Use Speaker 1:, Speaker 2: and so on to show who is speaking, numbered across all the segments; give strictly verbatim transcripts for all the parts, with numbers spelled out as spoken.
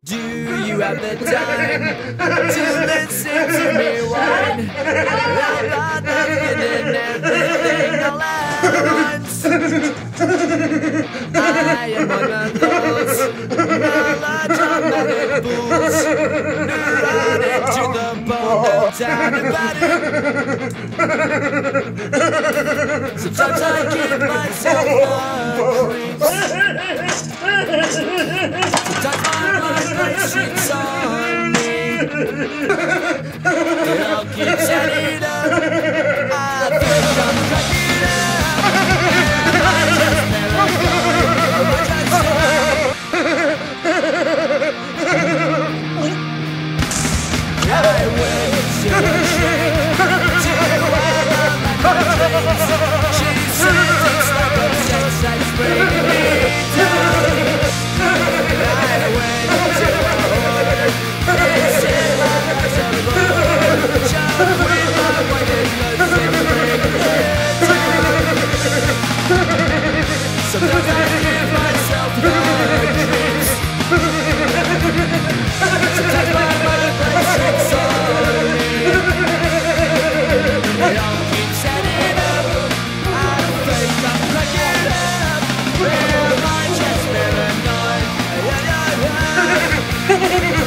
Speaker 1: Do you have the time to listen to me whine about nothing and everything all at once? I am one of those melodramatic fools neurotic to the bone and down about it. Sometimes I give myself the creeps. Sometimes my mind plays tricks on me. It all keeps adding up. I think I'm cracking up. Am I just paranoid? Am I just I went to a trip to one of my dreams. She says it's like a sex that's breaking me down. Sometimes I give myself the dreams. Sometimes my mind plays tricks on me. It all keeps adding up. I think I'm cracking up. Am I just paranoid? Yeah, yeah, yeah.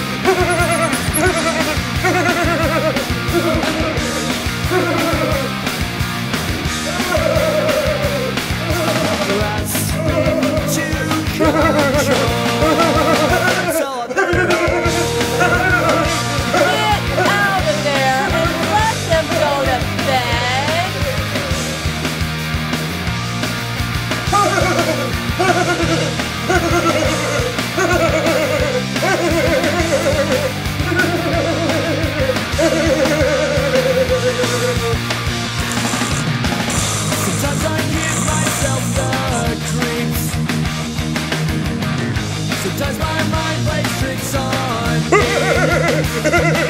Speaker 1: Sometimes I give myself the creeps. Sometimes my mind plays tricks on me.